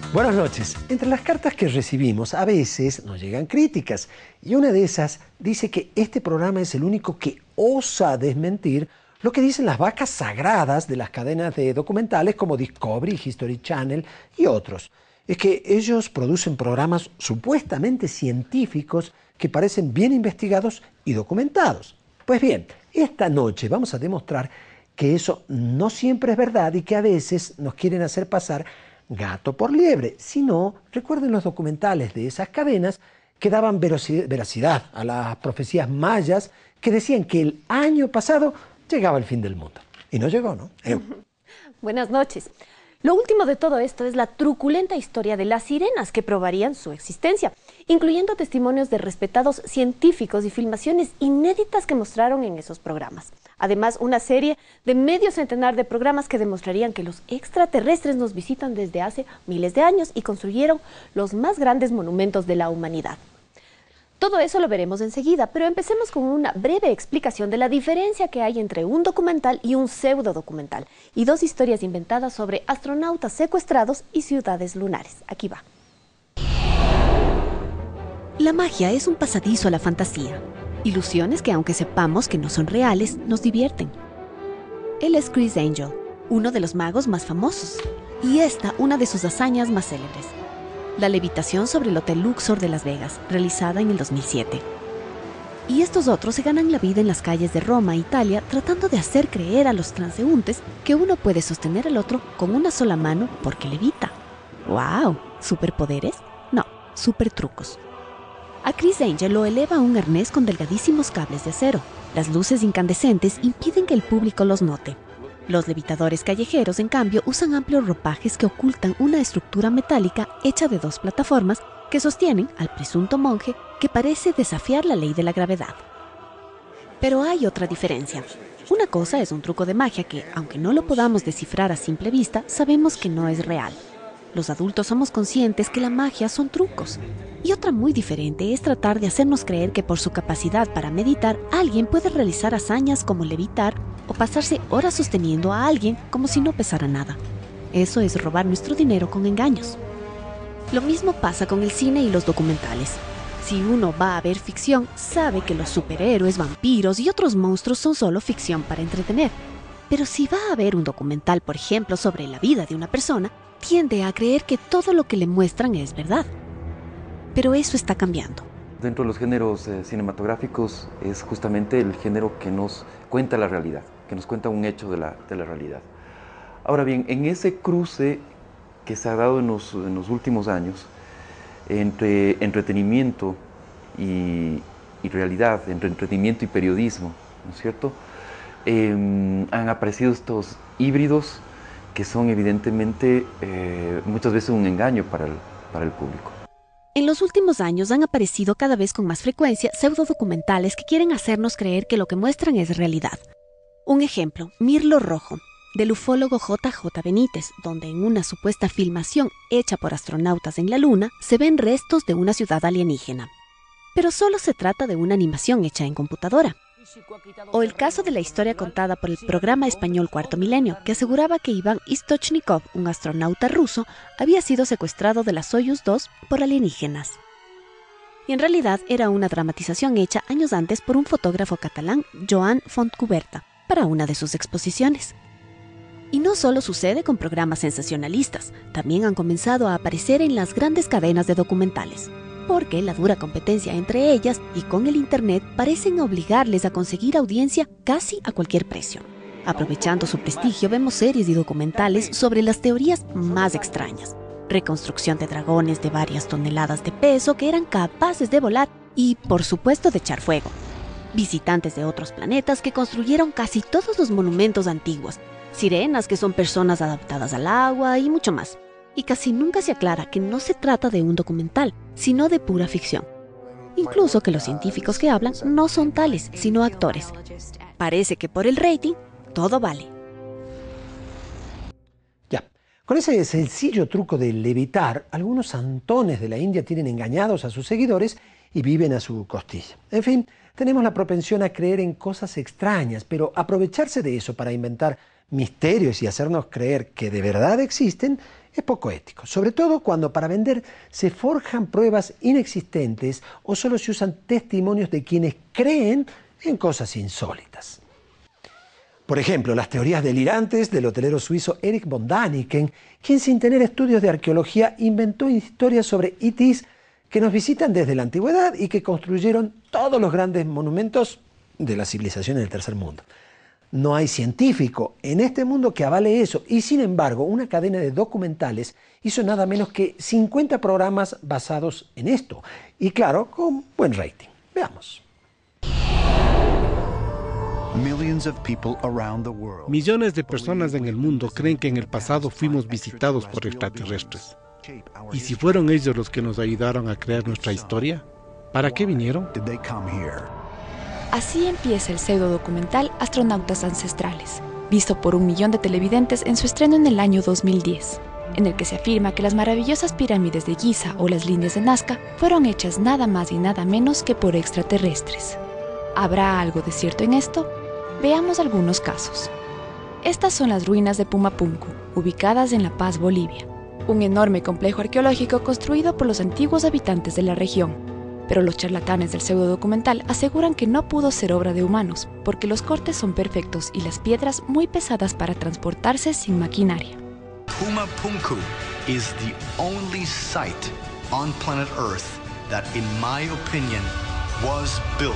Buenas noches. Entre las cartas que recibimos a veces nos llegan críticas y una de esas dice que este programa es el único que osa desmentir lo que dicen las vacas sagradas de las cadenas de documentales como Discovery, History Channel y otros. Es que ellos producen programas supuestamente científicos que parecen bien investigados y documentados. Pues bien, esta noche vamos a demostrar que eso no siempre es verdad y que a veces nos quieren hacer pasar gato por liebre. Si no, recuerden los documentales de esas cadenas que daban veracidad a las profecías mayas que decían que el año pasado llegaba el fin del mundo. Y no llegó, ¿no? Buenas noches. Lo último de todo esto es la truculenta historia de las sirenas que probarían su existencia, incluyendo testimonios de respetados científicos y filmaciones inéditas que mostraron en esos programas. Además, una serie de medio centenar de programas que demostrarían que los extraterrestres nos visitan desde hace miles de años y construyeron los más grandes monumentos de la humanidad. Todo eso lo veremos enseguida, pero empecemos con una breve explicación de la diferencia que hay entre un documental y un pseudodocumental, y dos historias inventadas sobre astronautas secuestrados y ciudades lunares. Aquí va. La magia es un pasadizo a la fantasía. Ilusiones que, aunque sepamos que no son reales, nos divierten. Él es Criss Angel, uno de los magos más famosos, y esta una de sus hazañas más célebres. La levitación sobre el Hotel Luxor de Las Vegas, realizada en el 2007. Y estos otros se ganan la vida en las calles de Roma, Italia, tratando de hacer creer a los transeúntes que uno puede sostener al otro con una sola mano porque levita. ¡Wow! ¿Superpoderes? No, supertrucos. A Criss Angel lo eleva a un arnés con delgadísimos cables de acero. Las luces incandescentes impiden que el público los note. Los levitadores callejeros, en cambio, usan amplios ropajes que ocultan una estructura metálica hecha de dos plataformas que sostienen al presunto monje que parece desafiar la ley de la gravedad. Pero hay otra diferencia. Una cosa es un truco de magia que, aunque no lo podamos descifrar a simple vista, sabemos que no es real. Los adultos somos conscientes que la magia son trucos. Y otra muy diferente es tratar de hacernos creer que por su capacidad para meditar, alguien puede realizar hazañas como levitar o pasarse horas sosteniendo a alguien como si no pesara nada. Eso es robar nuestro dinero con engaños. Lo mismo pasa con el cine y los documentales. Si uno va a ver ficción, sabe que los superhéroes, vampiros y otros monstruos son solo ficción para entretener. Pero si va a ver un documental, por ejemplo, sobre la vida de una persona, tiende a creer que todo lo que le muestran es verdad. Pero eso está cambiando. Dentro de los géneros cinematográficos es justamente el género que nos cuenta la realidad, que nos cuenta un hecho de la realidad. Ahora bien, en ese cruce que se ha dado en los últimos años entre entretenimiento y realidad, entre entretenimiento y periodismo, ¿no es cierto? Han aparecido estos híbridos que son evidentemente muchas veces un engaño para el público. En los últimos años han aparecido cada vez con más frecuencia pseudodocumentales que quieren hacernos creer que lo que muestran es realidad. Un ejemplo, Mirlo Rojo, del ufólogo J.J. Benítez, donde en una supuesta filmación hecha por astronautas en la Luna se ven restos de una ciudad alienígena. Pero solo se trata de una animación hecha en computadora. O el caso de la historia contada por el programa español Cuarto Milenio, que aseguraba que Iván Istochnikov, un astronauta ruso, había sido secuestrado de la Soyuz 2 por alienígenas. Y en realidad era una dramatización hecha años antes por un fotógrafo catalán, Joan Fontcuberta, para una de sus exposiciones. Y no solo sucede con programas sensacionalistas, también han comenzado a aparecer en las grandes cadenas de documentales. Porque la dura competencia entre ellas y con el Internet parecen obligarles a conseguir audiencia casi a cualquier precio. Aprovechando su prestigio, vemos series y documentales sobre las teorías más extrañas. Reconstrucción de dragones de varias toneladas de peso que eran capaces de volar y, por supuesto, de echar fuego. Visitantes de otros planetas que construyeron casi todos los monumentos antiguos. Sirenas que son personas adaptadas al agua y mucho más. Y casi nunca se aclara que no se trata de un documental, sino de pura ficción. Incluso que los científicos que hablan no son tales, sino actores. Parece que por el rating, todo vale. Ya, con ese sencillo truco de levitar, algunos santones de la India tienen engañados a sus seguidores y viven a su costilla. En fin, tenemos la propensión a creer en cosas extrañas, pero aprovecharse de eso para inventar misterios y hacernos creer que de verdad existen es poco ético, sobre todo cuando para vender se forjan pruebas inexistentes o solo se usan testimonios de quienes creen en cosas insólitas. Por ejemplo, las teorías delirantes del hotelero suizo Erich von Däniken, quien sin tener estudios de arqueología inventó historias sobre ETs que nos visitan desde la antigüedad y que construyeron todos los grandes monumentos de la civilización del tercer mundo. No hay científico en este mundo que avale eso y sin embargo una cadena de documentales hizo nada menos que 50 programas basados en esto y claro, con buen rating. Veamos. Millones de personas en el mundo creen que en el pasado fuimos visitados por extraterrestres. ¿Y si fueron ellos los que nos ayudaron a crear nuestra historia? ¿Para qué vinieron? Así empieza el pseudodocumental Astronautas Ancestrales, visto por 1 millón de televidentes en su estreno en el año 2010, en el que se afirma que las maravillosas pirámides de Giza o las líneas de Nazca fueron hechas nada más y nada menos que por extraterrestres. ¿Habrá algo de cierto en esto? Veamos algunos casos. Estas son las ruinas de Pumapunku, ubicadas en La Paz, Bolivia. Un enorme complejo arqueológico construido por los antiguos habitantes de la región. Pero los charlatanes del pseudodocumental aseguran que no pudo ser obra de humanos, porque los cortes son perfectos y las piedras muy pesadas para transportarse sin maquinaria. Pumapunku is the only site on planet Earth that, in my opinion, was built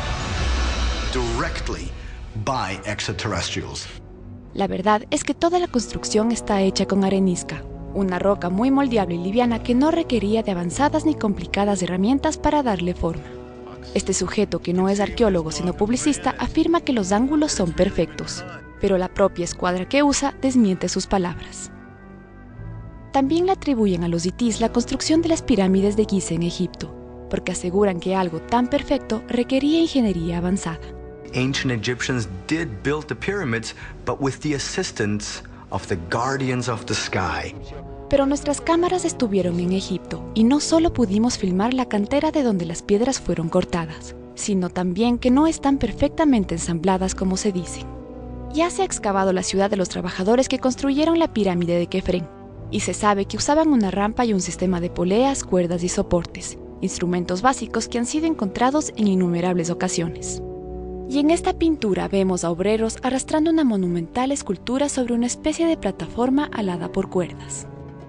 directly by extraterrestrials. La verdad es que toda la construcción está hecha con arenisca, una roca muy moldeable y liviana que no requería de avanzadas ni complicadas herramientas para darle forma. Este sujeto, que no es arqueólogo sino publicista, afirma que los ángulos son perfectos, pero la propia escuadra que usa desmiente sus palabras. También le atribuyen a los ETs la construcción de las pirámides de Giza en Egipto, porque aseguran que algo tan perfecto requería ingeniería avanzada. Ancient Egyptians did build the pyramids, but with the assistance of the guardians of the sky. Pero nuestras cámaras estuvieron en Egipto y no solo pudimos filmar la cantera de donde las piedras fueron cortadas, sino también que no están perfectamente ensambladas como se dice. Ya se ha excavado la ciudad de los trabajadores que construyeron la pirámide de Kefren, y se sabe que usaban una rampa y un sistema de poleas, cuerdas y soportes, instrumentos básicos que han sido encontrados en innumerables ocasiones. Y en esta pintura vemos a obreros arrastrando una monumental escultura sobre una especie de plataforma alada por cuerdas.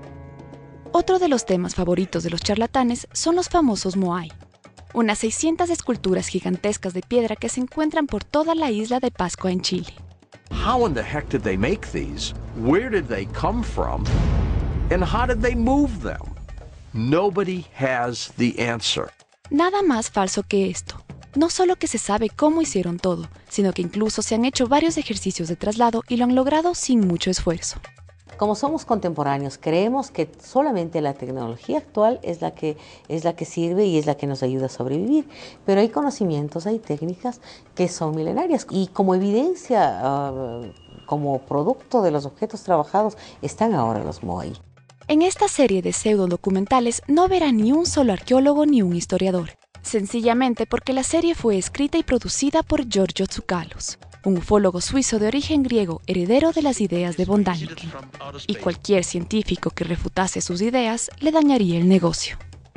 Otro de los temas favoritos de los charlatanes son los famosos moai, unas 600 esculturas gigantescas de piedra que se encuentran por toda la isla de Pascua en Chile. How in the heck did they make these? Where did they come from? And how did they move them? Nobody has the answer. Nada más falso que esto. No solo que se sabe cómo hicieron todo, sino que incluso se han hecho varios ejercicios de traslado y lo han logrado sin mucho esfuerzo. Como somos contemporáneos, creemos que solamente la tecnología actual es la que sirve y es la que nos ayuda a sobrevivir. Pero hay conocimientos, hay técnicas que son milenarias. Y como evidencia, como producto de los objetos trabajados, están ahora los moai. En esta serie de pseudodocumentales no verá ni un solo arqueólogo ni un historiador. Sencillamente porque la serie fue escrita y producida por Giorgio Tsoukalos, un ufólogo suizo de origen griego heredero de las ideas de von Däniken. Y cualquier científico que refutase sus ideas le dañaría el negocio.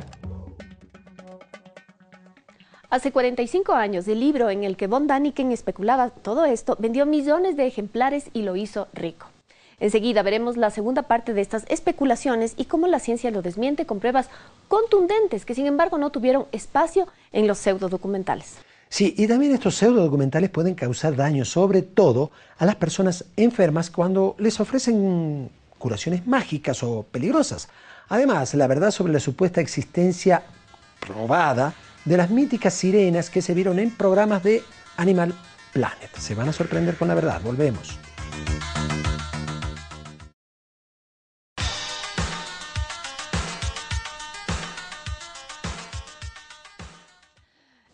Hace 45 años, el libro en el que von Däniken especulaba todo esto vendió millones de ejemplares y lo hizo rico. Enseguida veremos la segunda parte de estas especulaciones y cómo la ciencia lo desmiente con pruebas contundentes que sin embargo no tuvieron espacio en los pseudodocumentales. Sí, y también estos pseudodocumentales pueden causar daño, sobre todo a las personas enfermas cuando les ofrecen curaciones mágicas o peligrosas. Además, la verdad sobre la supuesta existencia probada de las míticas sirenas que se vieron en programas de Animal Planet. Se van a sorprender con la verdad. Volvemos.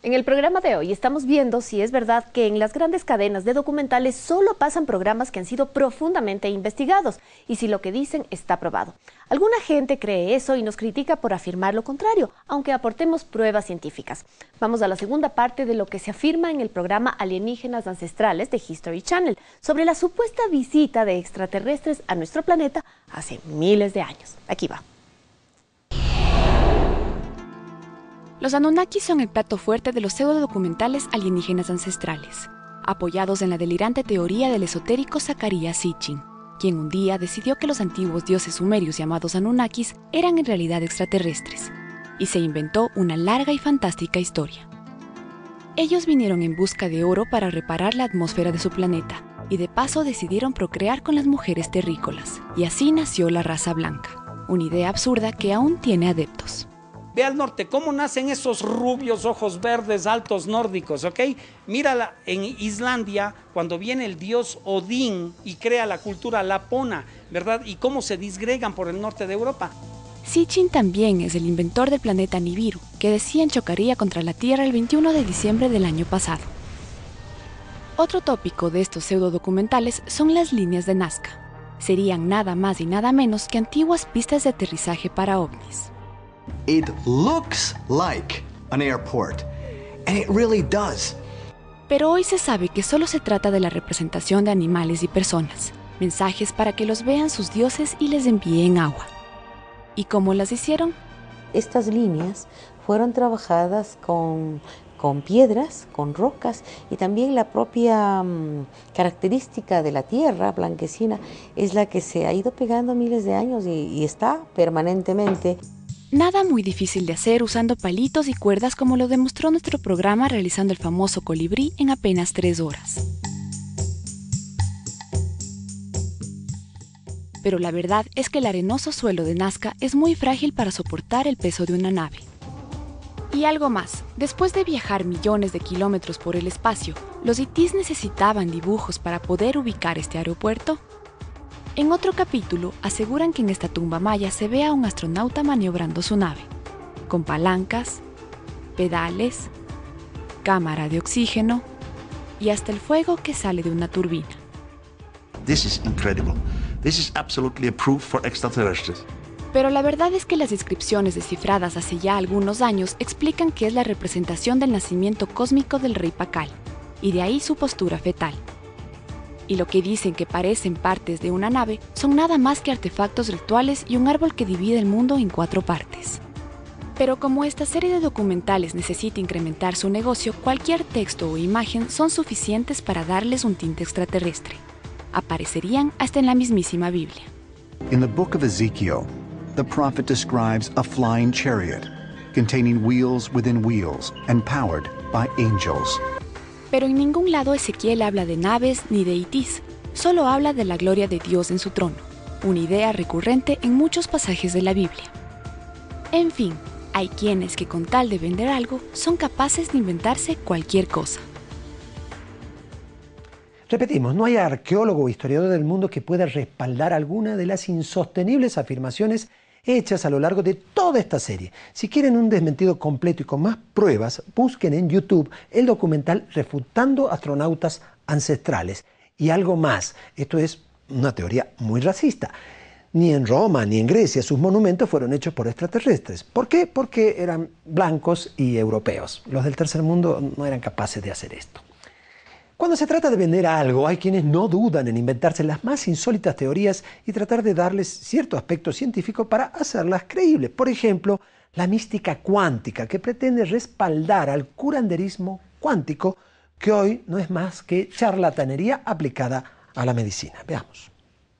En el programa de hoy estamos viendo si es verdad que en las grandes cadenas de documentales solo pasan programas que han sido profundamente investigados y si lo que dicen está probado. Alguna gente cree eso y nos critica por afirmar lo contrario, aunque aportemos pruebas científicas. Vamos a la segunda parte de lo que se afirma en el programa Alienígenas Ancestrales de History Channel sobre la supuesta visita de extraterrestres a nuestro planeta hace miles de años. Aquí va. Los Anunnakis son el plato fuerte de los pseudodocumentales alienígenas ancestrales, apoyados en la delirante teoría del esotérico Zecharia Sitchin, quien un día decidió que los antiguos dioses sumerios llamados Anunnakis eran en realidad extraterrestres, y se inventó una larga y fantástica historia. Ellos vinieron en busca de oro para reparar la atmósfera de su planeta, y de paso decidieron procrear con las mujeres terrícolas, y así nació la raza blanca, una idea absurda que aún tiene adeptos. Ve al norte, cómo nacen esos rubios ojos verdes altos nórdicos, ¿ok? Mírala en Islandia, cuando viene el dios Odín y crea la cultura lapona, ¿verdad? Y cómo se disgregan por el norte de Europa. Sitchin también es el inventor del planeta Nibiru, que decían chocaría contra la Tierra el 21 de diciembre del año pasado. Otro tópico de estos pseudodocumentales son las líneas de Nazca. Serían nada más y nada menos que antiguas pistas de aterrizaje para ovnis. It looks like an airport, and it really does. Pero hoy se sabe que solo se trata de la representación de animales y personas, mensajes para que los vean sus dioses y les envíen agua. ¿Y cómo las hicieron? Estas líneas fueron trabajadas con piedras, con rocas, y también la propia característica de la tierra blanquecina es la que se ha ido pegando miles de años y está permanentemente. Nada muy difícil de hacer usando palitos y cuerdas como lo demostró nuestro programa realizando el famoso colibrí en apenas 3 horas. Pero la verdad es que el arenoso suelo de Nazca es muy frágil para soportar el peso de una nave. Y algo más, después de viajar millones de kilómetros por el espacio, ¿los ETs necesitaban dibujos para poder ubicar este aeropuerto? En otro capítulo aseguran que en esta tumba maya se ve a un astronauta maniobrando su nave, con palancas, pedales, cámara de oxígeno y hasta el fuego que sale de una turbina. This is incredible. This is absolutely a proof for extraterrestrials. Pero la verdad es que las descripciones descifradas hace ya algunos años explican que es la representación del nacimiento cósmico del rey Pakal, y de ahí su postura fetal. Y lo que dicen que parecen partes de una nave son nada más que artefactos rituales y un árbol que divide el mundo en 4 partes. Pero como esta serie de documentales necesita incrementar su negocio, cualquier texto o imagen son suficientes para darles un tinte extraterrestre. Aparecerían hasta en la mismísima Biblia. In the book of Ezekiel, the prophet describes a flying chariot containing wheels within wheels and powered by angels. Pero en ningún lado Ezequiel habla de naves ni de ETs, solo habla de la gloria de Dios en su trono, una idea recurrente en muchos pasajes de la Biblia. En fin, hay quienes que con tal de vender algo son capaces de inventarse cualquier cosa. Repetimos, no hay arqueólogo o historiador del mundo que pueda respaldar alguna de las insostenibles afirmaciones hechas a lo largo de toda esta serie. Si quieren un desmentido completo y con más pruebas, busquen en YouTube el documental Refutando Astronautas Ancestrales. Y algo más, esto es una teoría muy racista. Ni en Roma ni en Grecia sus monumentos fueron hechos por extraterrestres. ¿Por qué? Porque eran blancos y europeos. Los del tercer mundo no eran capaces de hacer esto. Cuando se trata de vender algo, hay quienes no dudan en inventarse las más insólitas teorías y tratar de darles cierto aspecto científico para hacerlas creíbles. Por ejemplo, la mística cuántica, que pretende respaldar al curanderismo cuántico, que hoy no es más que charlatanería aplicada a la medicina. Veamos.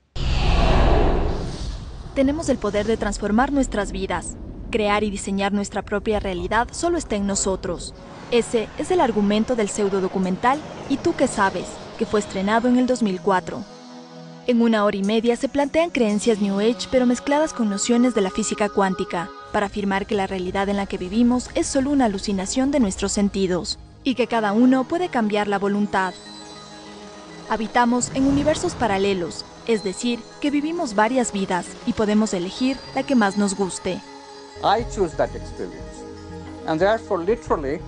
Tenemos el poder de transformar nuestras vidas. Crear y diseñar nuestra propia realidad solo está en nosotros. Ese es el argumento del pseudodocumental ¿Y tú qué sabes?, que fue estrenado en el 2004. En 1 hora y media se plantean creencias New Age pero mezcladas con nociones de la física cuántica, para afirmar que la realidad en la que vivimos es solo una alucinación de nuestros sentidos, y que cada uno puede cambiar la voluntad. Habitamos en universos paralelos, es decir, que vivimos varias vidas y podemos elegir la que más nos guste. I choose that experience, and therefore literally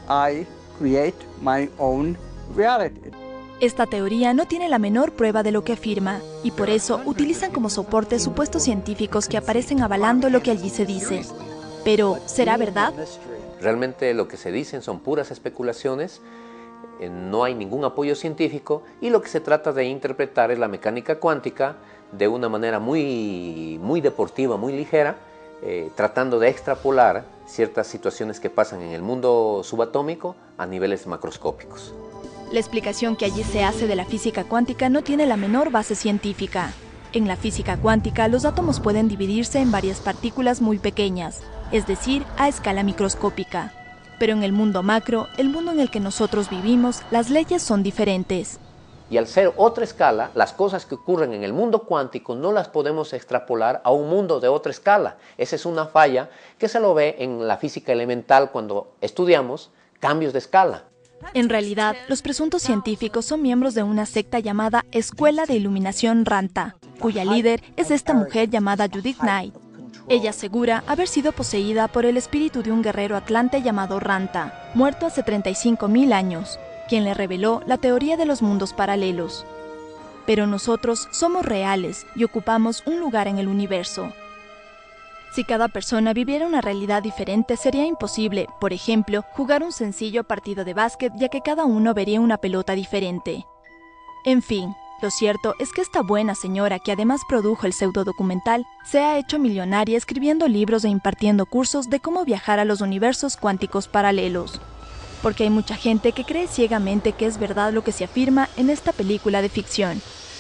I create my own reality. Esta teoría no tiene la menor prueba de lo que afirma, y por eso utilizan como soporte supuestos científicos que aparecen avalando lo que allí se dice. Pero, ¿será verdad? Realmente lo que se dicen son puras especulaciones, no hay ningún apoyo científico, y lo que se trata de interpretar es la mecánica cuántica de una manera muy deportiva, muy ligera, tratando de extrapolar ciertas situaciones que pasan en el mundo subatómico a niveles macroscópicos. La explicación que allí se hace de la física cuántica no tiene la menor base científica. En la física cuántica, los átomos pueden dividirse en varias partículas muy pequeñas, es decir, a escala microscópica. Pero en el mundo macro, el mundo en el que nosotros vivimos, las leyes son diferentes. Y al ser otra escala, las cosas que ocurren en el mundo cuántico no las podemos extrapolar a un mundo de otra escala. Esa es una falla que se lo ve en la física elemental cuando estudiamos cambios de escala. En realidad, los presuntos científicos son miembros de una secta llamada Escuela de Iluminación Ranta, cuya líder es esta mujer llamada Judith Knight. Ella asegura haber sido poseída por el espíritu de un guerrero atlante llamado Ranta, muerto hace 35.000 años, quien le reveló la teoría de los mundos paralelos. Pero nosotros somos reales y ocupamos un lugar en el universo. Si cada persona viviera una realidad diferente, sería imposible, por ejemplo, jugar un sencillo partido de básquet, ya que cada uno vería una pelota diferente. En fin, lo cierto es que esta buena señora, que además produjo el pseudodocumental, se ha hecho millonaria escribiendo libros e impartiendo cursos de cómo viajar a los universos cuánticos paralelos. Porque hay mucha gente que cree ciegamente que es verdad lo que se afirma en esta película de ficción.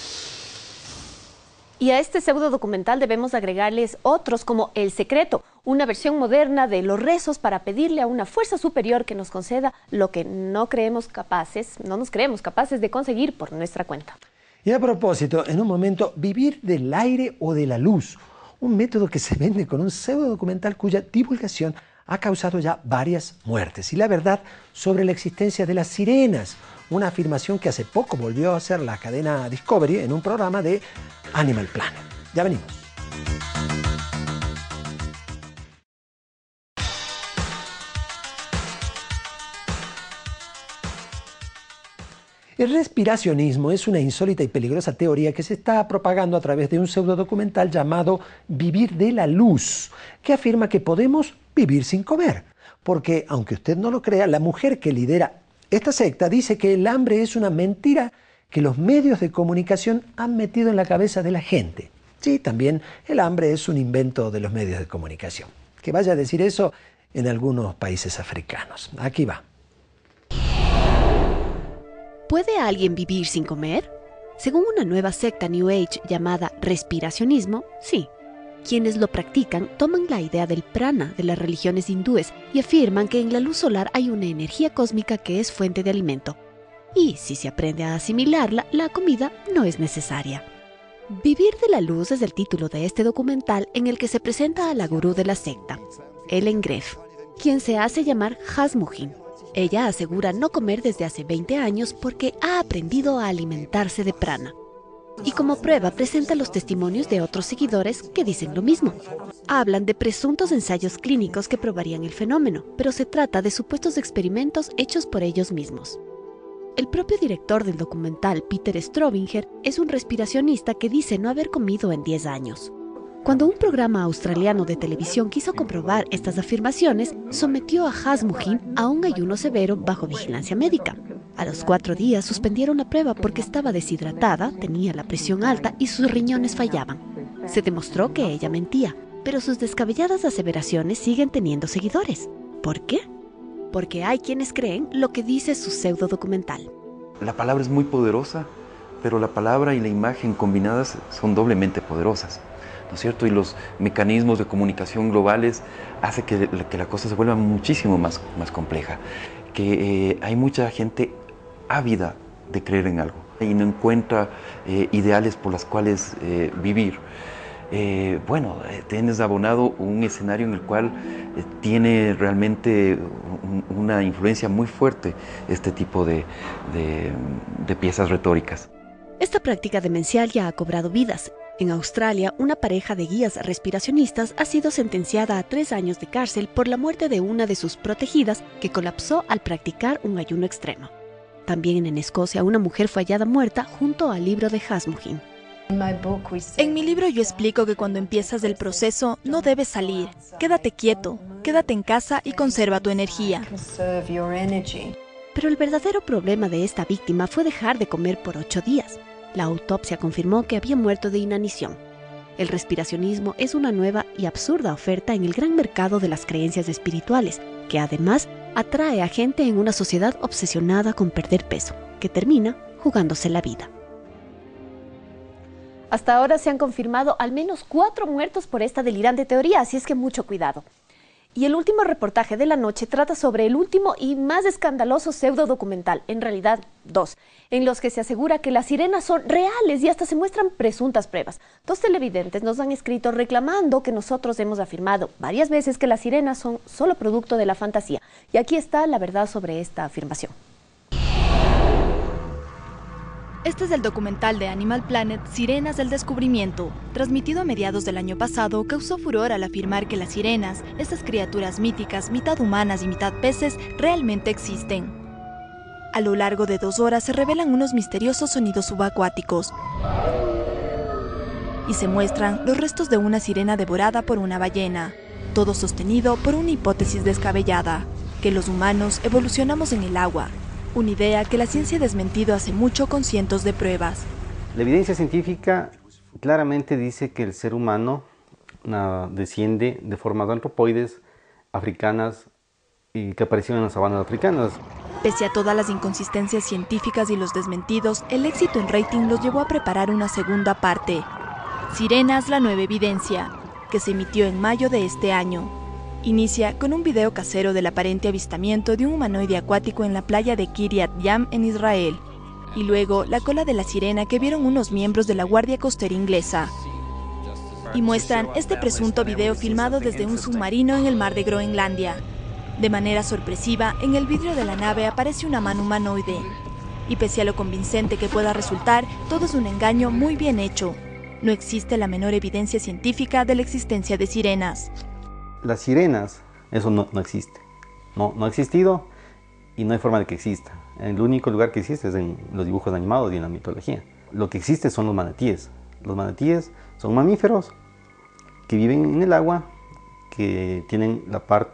Y a este pseudo documental debemos agregarles otros como El Secreto, una versión moderna de los rezos para pedirle a una fuerza superior que nos conceda lo que no nos creemos capaces de conseguir por nuestra cuenta. Y a propósito, en un momento, vivir del aire o de la luz, un método que se vende con un pseudo documental cuya divulgación ha causado ya varias muertes. Y la verdad sobre la existencia de las sirenas, una afirmación que hace poco volvió a hacer la cadena Discovery en un programa de Animal Planet. Ya venimos. El respiracionismo es una insólita y peligrosa teoría que se está propagando a través de un pseudodocumental llamado Vivir de la Luz, que afirma que podemos vivir sin comer. Porque, aunque usted no lo crea, la mujer que lidera esta secta dice que el hambre es una mentira que los medios de comunicación han metido en la cabeza de la gente. Sí, también el hambre es un invento de los medios de comunicación. Que vaya a decir eso en algunos países africanos. Aquí va. ¿Puede alguien vivir sin comer? Según una nueva secta New Age llamada respiracionismo, sí. Quienes lo practican toman la idea del prana de las religiones hindúes y afirman que en la luz solar hay una energía cósmica que es fuente de alimento. Y si se aprende a asimilarla, la comida no es necesaria. Vivir de la luz es el título de este documental en el que se presenta a la gurú de la secta, Ellen Greff, quien se hace llamar Hasmukhin. Ella asegura no comer desde hace 20 años porque ha aprendido a alimentarse de prana. Y como prueba presenta los testimonios de otros seguidores que dicen lo mismo. Hablan de presuntos ensayos clínicos que probarían el fenómeno, pero se trata de supuestos experimentos hechos por ellos mismos. El propio director del documental, Peter Strobinger, es un respiracionista que dice no haber comido en 10 años. Cuando un programa australiano de televisión quiso comprobar estas afirmaciones, sometió a Hasmukhin a un ayuno severo bajo vigilancia médica. A los 4 días suspendieron la prueba porque estaba deshidratada, tenía la presión alta y sus riñones fallaban. Se demostró que ella mentía, pero sus descabelladas aseveraciones siguen teniendo seguidores. ¿Por qué? Porque hay quienes creen lo que dice su pseudo documental. La palabra es muy poderosa, pero la palabra y la imagen combinadas son doblemente poderosas, ¿no es cierto? Y los mecanismos de comunicación globales hacen que la cosa se vuelva muchísimo más compleja. Que hay mucha gente ávida de creer en algo y no encuentra ideales por los cuales vivir. Tienes abonado un escenario en el cual tiene realmente una influencia muy fuerte este tipo de piezas retóricas. Esta práctica demencial ya ha cobrado vidas En Australia, una pareja de guías respiracionistas ha sido sentenciada a 3 años de cárcel por la muerte de una de sus protegidas que colapsó al practicar un ayuno extremo. También en Escocia, una mujer fue hallada muerta junto al libro de Hasmugin. En mi libro yo explico que cuando empiezas el proceso no debes salir. Quédate quieto, quédate en casa y conserva tu energía. Pero el verdadero problema de esta víctima fue dejar de comer por 8 días. La autopsia confirmó que había muerto de inanición. El respiracionismo es una nueva y absurda oferta en el gran mercado de las creencias espirituales, que además atrae a gente en una sociedad obsesionada con perder peso, que termina jugándose la vida. Hasta ahora se han confirmado al menos 4 muertos por esta delirante teoría, así es que mucho cuidado. Y el último reportaje de la noche trata sobre el último y más escandaloso pseudo documental, en realidad 2, en los que se asegura que las sirenas son reales y hasta se muestran presuntas pruebas. 2 televidentes nos han escrito reclamando que nosotros hemos afirmado varias veces que las sirenas son solo producto de la fantasía. Y aquí está la verdad sobre esta afirmación. Este es el documental de Animal Planet Sirenas del Descubrimiento. Transmitido a mediados del año pasado, causó furor al afirmar que las sirenas, estas criaturas míticas, mitad humanas y mitad peces, realmente existen. A lo largo de 2 horas se revelan unos misteriosos sonidos subacuáticos y se muestran los restos de una sirena devorada por una ballena, todo sostenido por una hipótesis descabellada, que los humanos evolucionamos en el agua. Una idea que la ciencia ha desmentido hace mucho con cientos de pruebas. La evidencia científica claramente dice que el ser humano desciende de formas antropoides africanas y que aparecieron en las sabanas africanas. Pese a todas las inconsistencias científicas y los desmentidos, el éxito en rating los llevó a preparar una segunda parte, Sirenas, la nueva evidencia, que se emitió en mayo de este año. Inicia con un video casero del aparente avistamiento de un humanoide acuático en la playa de Kiryat Yam en Israel, y luego la cola de la sirena que vieron unos miembros de la Guardia Costera inglesa. Y muestran este presunto video filmado desde un submarino en el mar de Groenlandia. De manera sorpresiva, en el vidrio de la nave aparece una mano humanoide. Y pese a lo convincente que pueda resultar, todo es un engaño muy bien hecho. No existe la menor evidencia científica de la existencia de sirenas. Las sirenas, eso no existe. No ha existido y no hay forma de que exista. El único lugar que existe es en los dibujos animados y en la mitología. Lo que existe son los manatíes. Los manatíes son mamíferos que viven en el agua, que tienen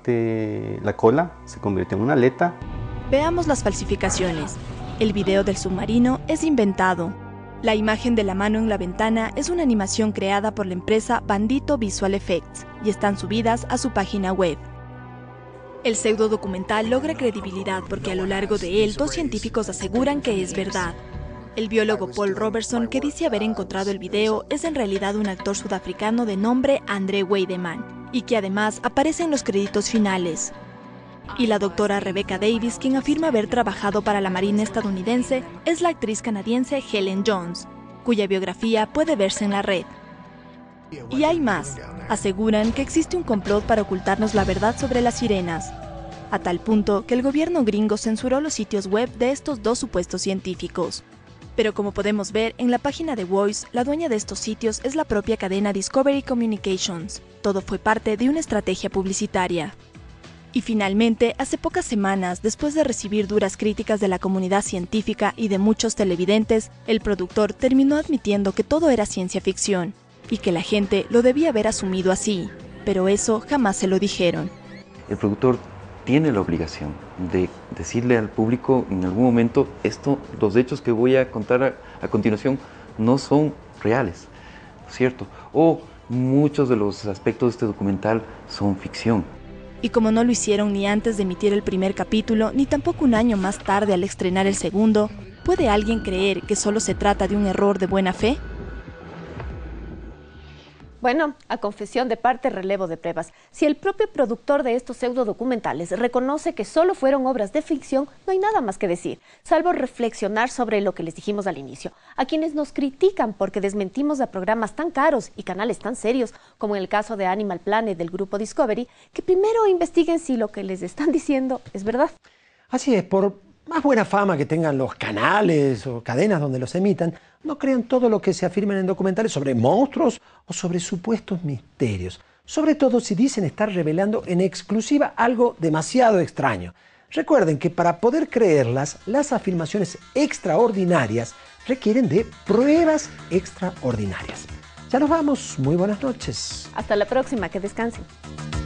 la cola se convierte en una aleta. Veamos las falsificaciones. El video del submarino es inventado. La imagen de la mano en la ventana es una animación creada por la empresa Bandito Visual Effects y están subidas a su página web. El pseudo documental logra credibilidad porque a lo largo de él 2 científicos aseguran que es verdad. El biólogo Paul Robertson, que dice haber encontrado el video, es en realidad un actor sudafricano de nombre André Weideman y que además aparece en los créditos finales. Y la doctora Rebecca Davis, quien afirma haber trabajado para la Marina estadounidense, es la actriz canadiense Helen Jones, cuya biografía puede verse en la red. Y hay más. Aseguran que existe un complot para ocultarnos la verdad sobre las sirenas, a tal punto que el gobierno gringo censuró los sitios web de estos 2 supuestos científicos. Pero como podemos ver en la página de Voice, la dueña de estos sitios es la propia cadena Discovery Communications. Todo fue parte de una estrategia publicitaria. Y finalmente, hace pocas semanas, después de recibir duras críticas de la comunidad científica y de muchos televidentes, el productor terminó admitiendo que todo era ciencia ficción y que la gente lo debía haber asumido así, pero eso jamás se lo dijeron. El productor tiene la obligación de decirle al público en algún momento, los hechos que voy a contar a continuación no son reales, ¿cierto? O muchos de los aspectos de este documental son ficción. Y como no lo hicieron ni antes de emitir el primer capítulo, ni tampoco un año más tarde al estrenar el segundo, ¿puede alguien creer que solo se trata de un error de buena fe? Bueno, a confesión de parte, relevo de pruebas. Si el propio productor de estos pseudo documentales reconoce que solo fueron obras de ficción, no hay nada más que decir, salvo reflexionar sobre lo que les dijimos al inicio. A quienes nos critican porque desmentimos a programas tan caros y canales tan serios, como en el caso de Animal Planet del grupo Discovery, que primero investiguen si lo que les están diciendo es verdad. Así es, por más buena fama que tengan los canales o cadenas donde los emitan, no crean todo lo que se afirman en documentales sobre monstruos o sobre supuestos misterios. Sobre todo si dicen estar revelando en exclusiva algo demasiado extraño. Recuerden que para poder creerlas, las afirmaciones extraordinarias requieren de pruebas extraordinarias. Ya nos vamos. Muy buenas noches. Hasta la próxima. Que descansen.